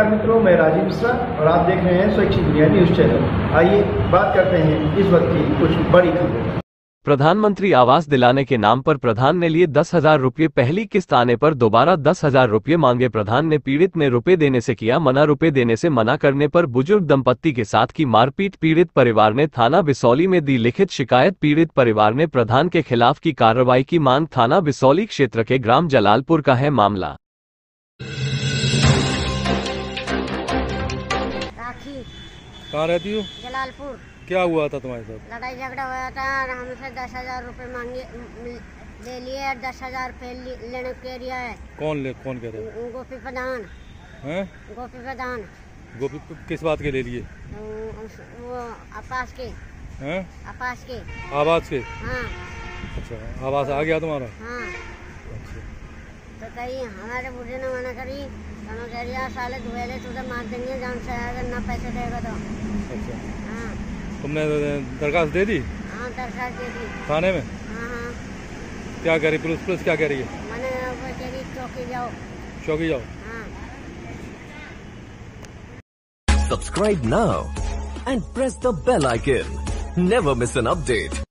नमस्कार मित्रों, मैं राजीव मिश्रा और आप देख रहे हैं स्वैच्छिक दुनिया न्यूज चैनल। आइए बात करते हैं इस वक्त की कुछ बड़ी खबरें। प्रधानमंत्री आवास दिलाने के नाम पर प्रधान ने लिए 10,000 रुपये। पहली किस्त आने पर दोबारा 10,000 रुपये मांगे। प्रधान ने पीड़ित ने रुपए देने से किया मना। रुपए देने से मना करने पर बुजुर्ग दंपत्ति के साथ की मारपीट। पीड़ित परिवार ने थाना बिसौली में दी लिखित शिकायत। पीड़ित परिवार ने प्रधान के खिलाफ की कार्रवाई की मांग। थाना बिसौली क्षेत्र के ग्राम जलालपुर का है मामला। कहाँ रहती हो? जलालपुर। क्या हुआ था तुम्हारे साथ? लड़ाई झगड़ा हुआ था और हमसे 10,000 रुपये मांगे, ले लिए और 10,000 फेल लेने के दिया है। कौन कह रहे हैं? गोपी प्रधान। हैं? गोपी प्रधान। गोपी किस बात के ले लिए? वो आपास के। हैं? आपास के। आवाज के? हाँ। अच्छा, आवाज आ गया तुम्हारा? हाँ। अच्छा। तो कहीं हमारे बूढ़े ने मना करी, तो कह दिया साले धुएले तुझे मार देंगे जान से, अगर ना पैसे देगा तो। अच्छा। हाँ। तुमने दरखास्त दे दी? हाँ, दरखास्त दे दी थाने में? हाँ हाँ। क्या कह रही पुलिस क्या कह रही है? मैंने कह रही चौकी जाओ। चौकी जाओ। हाँ। Subscribe now and press the bell icon. Never miss an update.